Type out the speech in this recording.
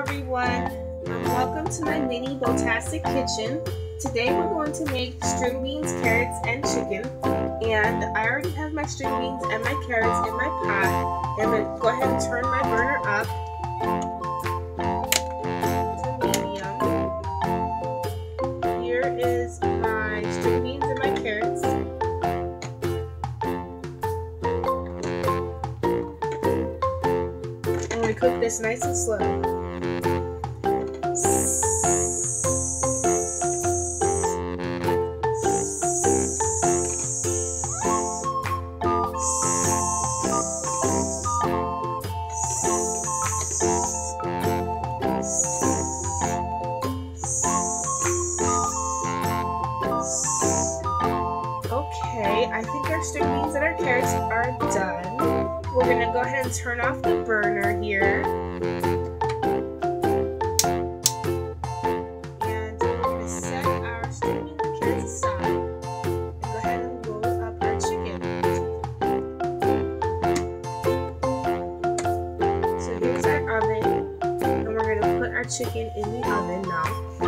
everyone, welcome to my mini Botastic kitchen. Today we're going to make string beans, carrots, and chicken. And I already have my string beans and my carrots in my pot. I'm going to go ahead and turn my burner up to medium. Here is my string beans and my carrots. I'm going to cook this nice and slow. Okay, I think our string beans and our carrots are done. We're going to go ahead and turn off the burner here. And we're going to set our string beans and carrots aside. And go ahead and roll up our chicken. So here's our oven. And we're going to put our chicken in the oven now.